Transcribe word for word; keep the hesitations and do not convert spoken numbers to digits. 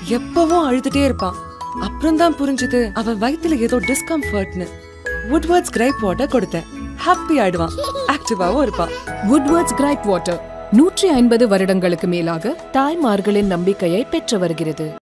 எப்பவும் அழுதுட்டே இருப்பான். அப்புறம் தான் புரிஞ்சது அவன் வயித்துல ஏதோ டிஸ்கம்ஃபர்ட்னு. Woodwards Gripe Water கொடுத்தேன். ஹாப்பி ஆயிடுவான், ஆக்டிவாவும் இருப்பான். Woodwards Gripe Water நூற்றி ஐம்பது வருடங்களுக்கு மேலாக தாய்மார்களின் நம்பிக்கையை பெற்று வருகிறது.